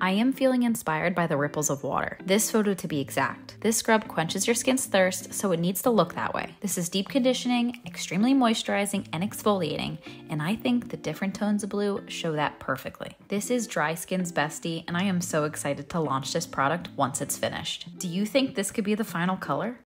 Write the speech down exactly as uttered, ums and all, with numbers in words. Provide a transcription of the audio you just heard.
I am feeling inspired by the ripples of water. This photo to be exact. This scrub quenches your skin's thirst, so it needs to look that way. This is deep conditioning, extremely moisturizing, and exfoliating, and I think the different tones of blue show that perfectly. This is Dry Skin's bestie, and I am so excited to launch this product once it's finished. Do you think this could be the final color?